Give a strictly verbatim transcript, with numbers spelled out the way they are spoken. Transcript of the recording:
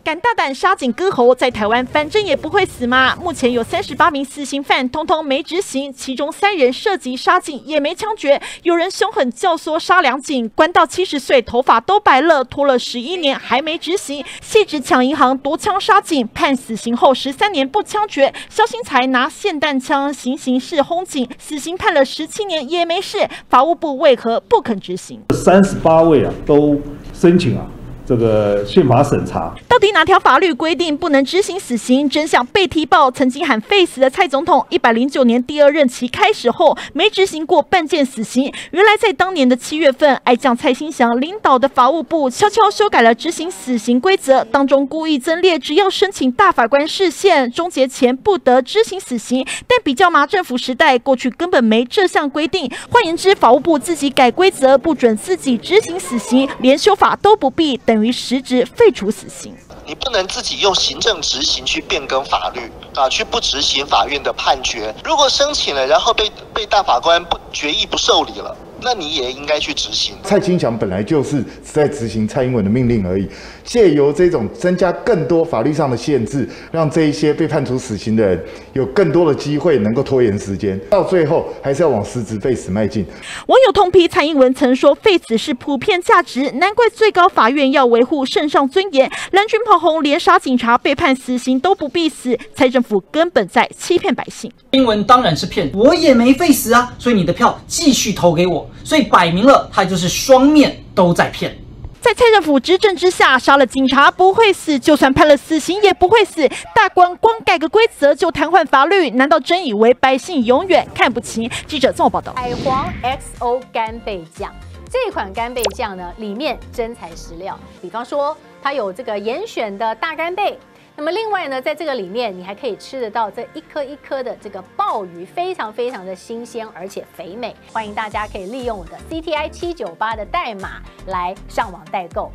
敢大胆杀警割喉，在台湾反正也不会死嘛。目前有三十八名死刑犯，通通没执行，其中三人涉及杀警，也没枪决。有人凶狠教唆杀两警，关到七十岁，头发都白了，拖了十一年还没执行。细致抢银行，夺枪杀警，判死刑后十三年不枪决。萧兴才拿霰弹枪行刑式轰警，死刑判了十七年也没事。法务部为何不肯执行？ 三十八位啊，都申请啊。 这个宪法审查， 到底哪条法律规定不能执行死刑？真相被踢爆，曾经喊废死的蔡总统，一百零九年第二任期开始后，没执行过半件死刑。原来在当年的七月份，爱将蔡兴祥领导的法务部悄悄修改了执行死刑规则，当中故意增列，只要申请大法官释宪终结前不得执行死刑。但比较马政府时代，过去根本没这项规定。换言之，法务部自己改规则，不准自己执行死刑，连修法都不必。 等于实质废除死刑， 你不能自己用行政执行去变更法律啊，去不执行法院的判决。如果申请了，然后被被大法官不决议不受理了，那你也应该去执行。 蔡清祥本来就是在执行蔡英文的命令而已，借由这种增加更多法律上的限制，让这一些被判处死刑的人有更多的机会能够拖延时间，到最后还是要往实质废死迈进。 网友痛批蔡英文曾说废死是普遍价值，难怪最高法院要维护圣上尊严。蓝军炮轰，连杀警察被判死刑都不必死，蔡政府根本在欺骗百姓。 英文当然是骗，我也没废死啊，所以你的票继续投给我。 所以摆明了，他就是双面都在骗。 在蔡政府执政之下，杀了警察不会死，就算判了死刑也不会死。大官光改个规则就瘫痪法律，难道真以为百姓永远看不清？记者综合报道。 海皇 X O 干贝酱，这款干贝酱呢，里面真材实料，比方说它有这个严选的大干贝。 那么另外呢，在这个里面，你还可以吃得到这一颗一颗的这个鲍鱼，非常非常的新鲜，而且肥美。欢迎大家可以利用我的 C T I 七九八的代码来上网代购。